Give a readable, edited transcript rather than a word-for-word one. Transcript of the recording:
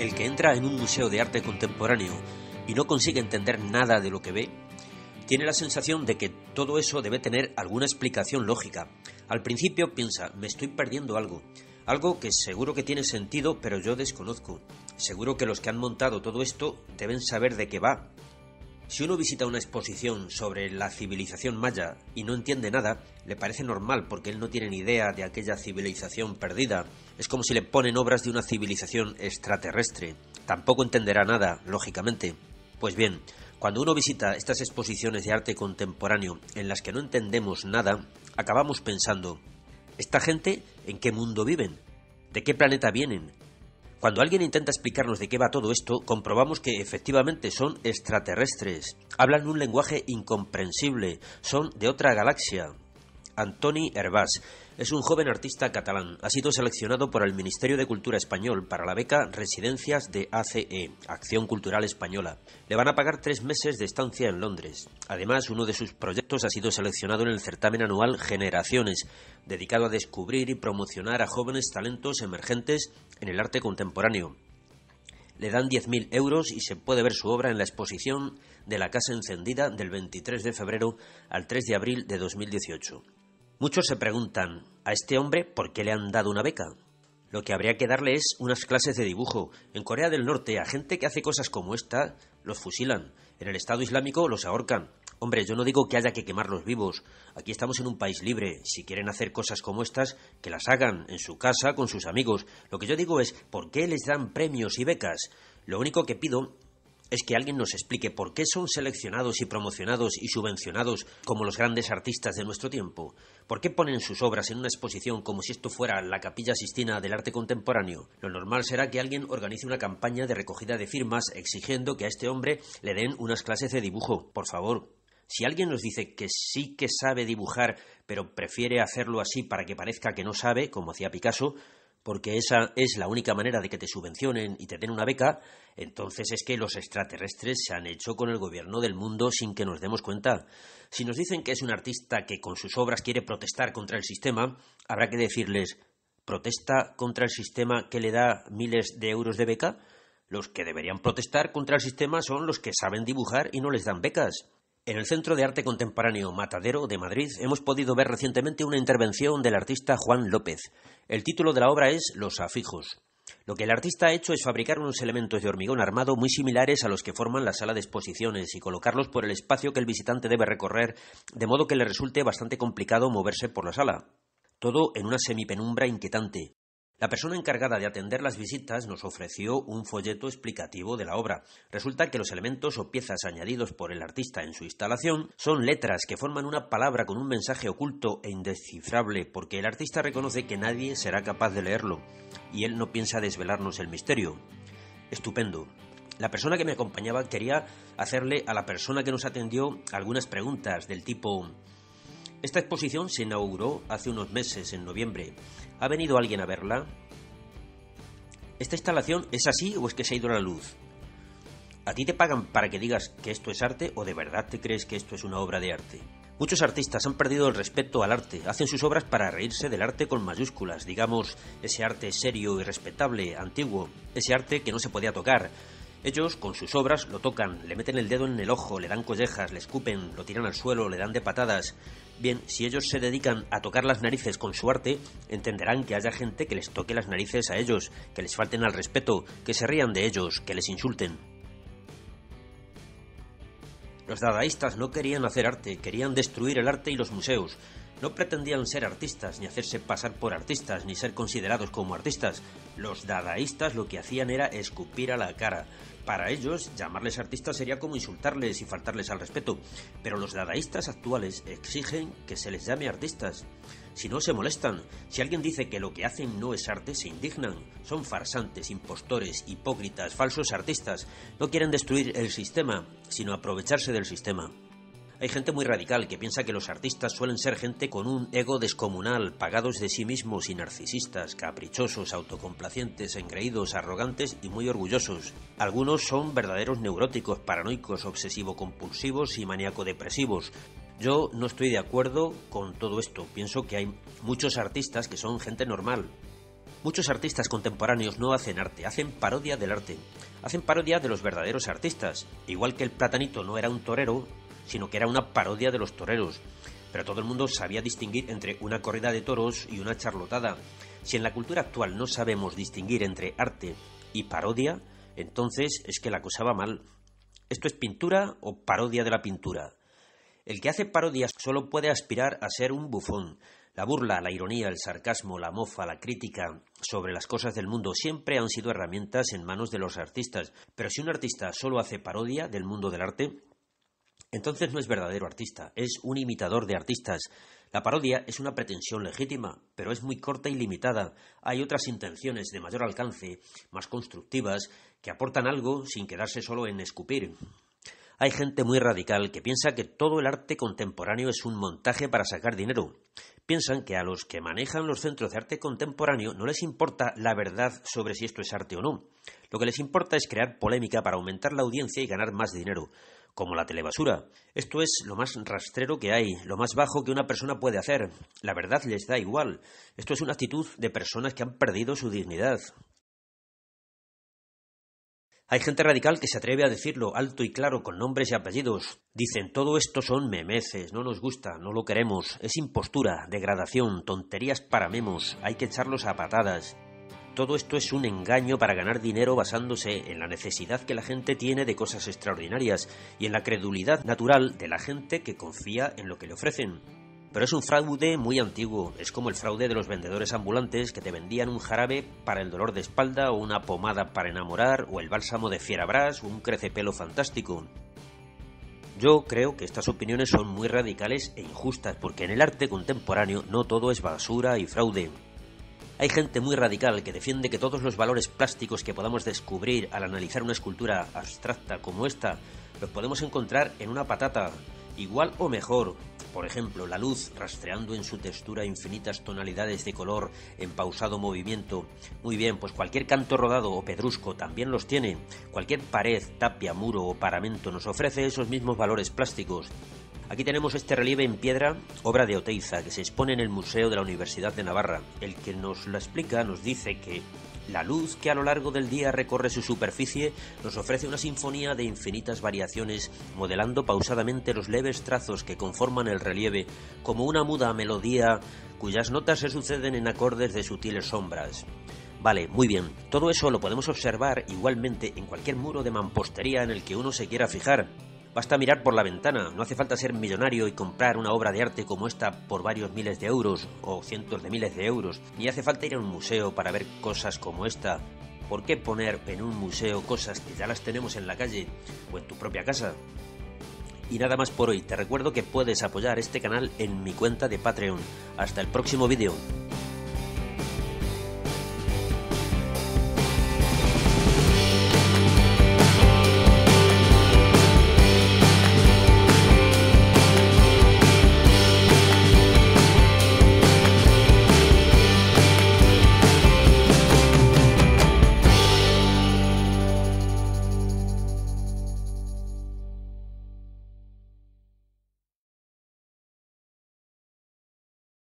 El que entra en un museo de arte contemporáneo y no consigue entender nada de lo que ve, tiene la sensación de que todo eso debe tener alguna explicación lógica. Al principio piensa, me estoy perdiendo algo que seguro que tiene sentido, pero yo desconozco. Seguro que los que han montado todo esto deben saber de qué va. Si uno visita una exposición sobre la civilización maya y no entiende nada, le parece normal porque él no tiene ni idea de aquella civilización perdida. Es como si le ponen obras de una civilización extraterrestre. Tampoco entenderá nada, lógicamente. Pues bien, cuando uno visita estas exposiciones de arte contemporáneo en las que no entendemos nada, acabamos pensando, ¿esta gente en qué mundo viven? ¿De qué planeta vienen? Cuando alguien intenta explicarnos de qué va todo esto, comprobamos que efectivamente son extraterrestres. Hablan un lenguaje incomprensible, son de otra galaxia. Antoni Hervás es un joven artista catalán. Ha sido seleccionado por el Ministerio de Cultura español para la beca Residencias de ACE, Acción Cultural Española. Le van a pagar 3 meses de estancia en Londres. Además, uno de sus proyectos ha sido seleccionado en el certamen anual Generaciones, dedicado a descubrir y promocionar a jóvenes talentos emergentes en el arte contemporáneo. Le dan 10.000 euros y se puede ver su obra en la exposición de la Casa Encendida del 23 de febrero al 3 de abril de 2018. Muchos se preguntan, ¿a este hombre por qué le han dado una beca? Lo que habría que darle es unas clases de dibujo. En Corea del Norte, a gente que hace cosas como esta, los fusilan. En el Estado Islámico los ahorcan. Hombre, yo no digo que haya que quemarlos vivos. Aquí estamos en un país libre. Si quieren hacer cosas como estas, que las hagan en su casa, con sus amigos. Lo que yo digo es, ¿por qué les dan premios y becas? Lo único que pido es que alguien nos explique por qué son seleccionados y promocionados y subvencionados como los grandes artistas de nuestro tiempo. ¿Por qué ponen sus obras en una exposición como si esto fuera la Capilla Sistina del arte contemporáneo? Lo normal será que alguien organice una campaña de recogida de firmas exigiendo que a este hombre le den unas clases de dibujo. Por favor. Si alguien nos dice que sí que sabe dibujar, pero prefiere hacerlo así para que parezca que no sabe, como hacía Picasso, porque esa es la única manera de que te subvencionen y te den una beca, entonces es que los extraterrestres se han hecho con el gobierno del mundo sin que nos demos cuenta. Si nos dicen que es un artista que con sus obras quiere protestar contra el sistema, habrá que decirles, ¿protesta contra el sistema que le da miles de euros de beca? Los que deberían protestar contra el sistema son los que saben dibujar y no les dan becas. En el Centro de Arte Contemporáneo Matadero de Madrid hemos podido ver recientemente una intervención del artista Juan López. El título de la obra es Los afijos. Lo que el artista ha hecho es fabricar unos elementos de hormigón armado muy similares a los que forman la sala de exposiciones y colocarlos por el espacio que el visitante debe recorrer, de modo que le resulte bastante complicado moverse por la sala. Todo en una semipenumbra inquietante. La persona encargada de atender las visitas nos ofreció un folleto explicativo de la obra. Resulta que los elementos o piezas añadidos por el artista en su instalación son letras que forman una palabra con un mensaje oculto e indescifrable, porque el artista reconoce que nadie será capaz de leerlo, y él no piensa desvelarnos el misterio. Estupendo. La persona que me acompañaba quería hacerle a la persona que nos atendió algunas preguntas del tipo: esta exposición se inauguró hace unos meses, en noviembre. ¿Ha venido alguien a verla? ¿Esta instalación es así o es que se ha ido la luz? ¿A ti te pagan para que digas que esto es arte o de verdad te crees que esto es una obra de arte? Muchos artistas han perdido el respeto al arte. Hacen sus obras para reírse del arte con mayúsculas. Digamos, ese arte serio y respetable, antiguo. Ese arte que no se podía tocar. Ellos, con sus obras, lo tocan, le meten el dedo en el ojo, le dan collejas, le escupen, lo tiran al suelo, le dan de patadas. Bien, si ellos se dedican a tocar las narices con su arte, entenderán que haya gente que les toque las narices a ellos, que les falten al respeto, que se rían de ellos, que les insulten. Los dadaístas no querían hacer arte, querían destruir el arte y los museos. No pretendían ser artistas, ni hacerse pasar por artistas, ni ser considerados como artistas. Los dadaístas lo que hacían era escupir a la cara. Para ellos, llamarles artistas sería como insultarles y faltarles al respeto. Pero los dadaístas actuales exigen que se les llame artistas. Si no, se molestan. Si alguien dice que lo que hacen no es arte, se indignan. Son farsantes, impostores, hipócritas, falsos artistas. No quieren destruir el sistema, sino aprovecharse del sistema. Hay gente muy radical que piensa que los artistas suelen ser gente con un ego descomunal, pagados de sí mismos y narcisistas, caprichosos, autocomplacientes, engreídos, arrogantes y muy orgullosos. Algunos son verdaderos neuróticos, paranoicos, obsesivo-compulsivos y maníaco-depresivos. Yo no estoy de acuerdo con todo esto. Pienso que hay muchos artistas que son gente normal. Muchos artistas contemporáneos no hacen arte, hacen parodia del arte. Hacen parodia de los verdaderos artistas. Igual que el Platanito no era un torero, sino que era una parodia de los toreros. Pero todo el mundo sabía distinguir entre una corrida de toros y una charlotada. Si en la cultura actual no sabemos distinguir entre arte y parodia, entonces es que la cosa va mal. ¿Esto es pintura o parodia de la pintura? El que hace parodias solo puede aspirar a ser un bufón. La burla, la ironía, el sarcasmo, la mofa, la crítica sobre las cosas del mundo siempre han sido herramientas en manos de los artistas. Pero si un artista solo hace parodia del mundo del arte, entonces no es verdadero artista, es un imitador de artistas. La parodia es una pretensión legítima, pero es muy corta y limitada. Hay otras intenciones de mayor alcance, más constructivas, que aportan algo sin quedarse solo en escupir. Hay gente muy radical que piensa que todo el arte contemporáneo es un montaje para sacar dinero. Piensan que a los que manejan los centros de arte contemporáneo no les importa la verdad sobre si esto es arte o no. Lo que les importa es crear polémica para aumentar la audiencia y ganar más dinero, como la telebasura. Esto es lo más rastrero que hay, lo más bajo que una persona puede hacer. La verdad les da igual. Esto es una actitud de personas que han perdido su dignidad. Hay gente radical que se atreve a decirlo alto y claro con nombres y apellidos. Dicen, todo esto son memeces, no nos gusta, no lo queremos, es impostura, degradación, tonterías para memos, hay que echarlos a patadas. Todo esto es un engaño para ganar dinero basándose en la necesidad que la gente tiene de cosas extraordinarias y en la credulidad natural de la gente que confía en lo que le ofrecen. Pero es un fraude muy antiguo, es como el fraude de los vendedores ambulantes que te vendían un jarabe para el dolor de espalda o una pomada para enamorar o el bálsamo de Fierabras o un crecepelo fantástico. Yo creo que estas opiniones son muy radicales e injustas porque en el arte contemporáneo no todo es basura y fraude. Hay gente muy radical que defiende que todos los valores plásticos que podamos descubrir al analizar una escultura abstracta como esta los podemos encontrar en una patata, igual o mejor. Por ejemplo, la luz rastreando en su textura infinitas tonalidades de color en pausado movimiento. Muy bien, pues cualquier canto rodado o pedrusco también los tiene. Cualquier pared, tapia, muro o paramento nos ofrece esos mismos valores plásticos. Aquí tenemos este relieve en piedra, obra de Oteiza, que se expone en el Museo de la Universidad de Navarra. El que nos lo explica nos dice que la luz que a lo largo del día recorre su superficie nos ofrece una sinfonía de infinitas variaciones, modelando pausadamente los leves trazos que conforman el relieve, como una muda melodía cuyas notas se suceden en acordes de sutiles sombras. Vale, muy bien, todo eso lo podemos observar igualmente en cualquier muro de mampostería en el que uno se quiera fijar. Basta mirar por la ventana, no hace falta ser millonario y comprar una obra de arte como esta por varios miles de euros o cientos de miles de euros, ni hace falta ir a un museo para ver cosas como esta. ¿Por qué poner en un museo cosas que ya las tenemos en la calle o en tu propia casa? Y nada más por hoy, te recuerdo que puedes apoyar este canal en mi cuenta de Patreon. Hasta el próximo vídeo.